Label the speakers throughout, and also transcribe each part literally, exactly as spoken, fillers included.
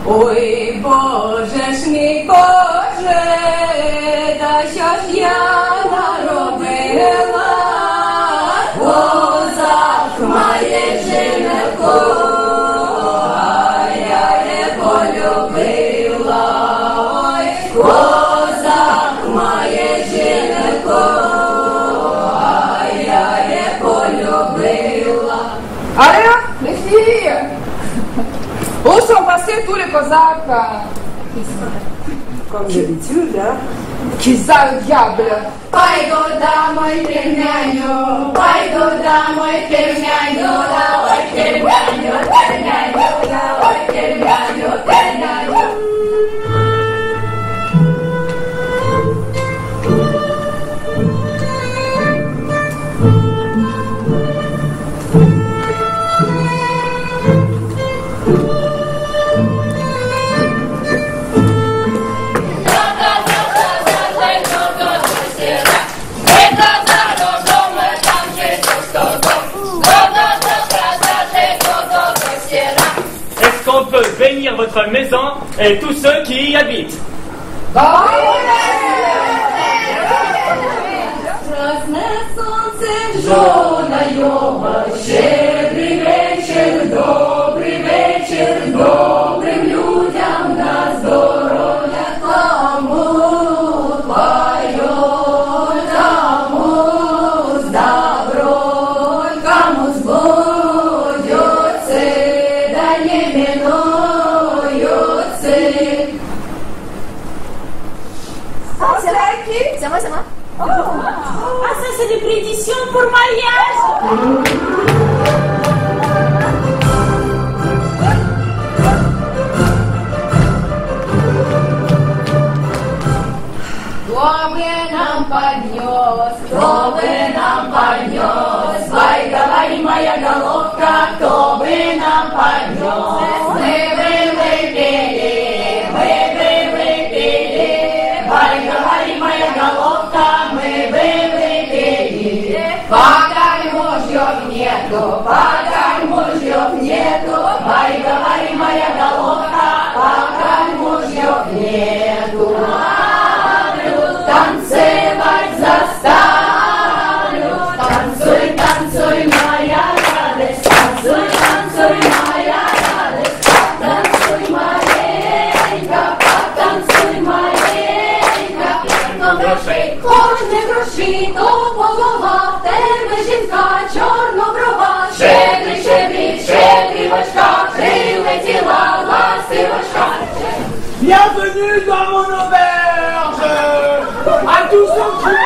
Speaker 1: Ой, Боже ж мій, Боже, та що ж я наробила? Козак має жінку, а я не полюбила. Ой, козак має жінку, а я не polюбила.
Speaker 2: Allez, les filles, où sont passés tous les Cosaques?
Speaker 3: Comme d'habitude, hein?
Speaker 2: Qui ça, le diable?
Speaker 1: Пойду домой, пельменю, пойду домой, пельменю, давай пельменю, пельменю, давай пельменю, пельменю.
Speaker 4: Est-ce qu'on peut bénir votre maison et tous ceux qui y habitent?
Speaker 1: Красне сонце жонайова, щедрий вечір, добрий вечір, добрим людям на здоров'я. Кому поет, кому с доброй, кому сбудется, да не минуется.
Speaker 2: C'est là qui?
Speaker 5: C'est moi, c'est moi.
Speaker 6: Oh. Ah, ça, c'est des prédictions pour mariage.
Speaker 1: Кто бы нам поднес, кто бы нам поднес, vai, говори, моя головка, кто бы нам поднес. Мы бы выпили, мы бы выпили, vai, говори, моя головка, мы бы выпили. Пока мужьев нету, пока мужьев нету, vai, говори, моя головка, пока мужьев нету. Танцевать заставлю, танцуй, танцуй, моя радость, танцуй, танцуй, моя радость, танцуй маленько, танцуй маленько. Но грошей, кожне гроші, то голова, тебе жінка, чорноброва, щедрий, щедрий, щедрий важка, прилетіла ластивочка.
Speaker 7: Bienvenue dans mon auberge, à tous ceux qui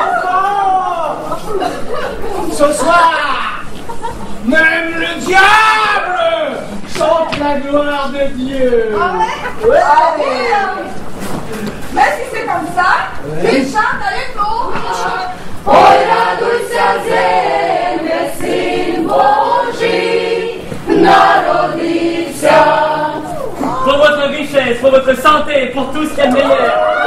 Speaker 7: entrent. Ce soir, même le diable chante la gloire de Dieu.
Speaker 2: Ah ouais?
Speaker 7: Ouais.
Speaker 2: Ah oui. Mais si c'est comme ça, il chante avec nous.
Speaker 1: Ой, радуйся, земле, Син Божий народився.
Speaker 4: Pour votre richesse, pour votre santé, pour tout ce qu'il y a de meilleur.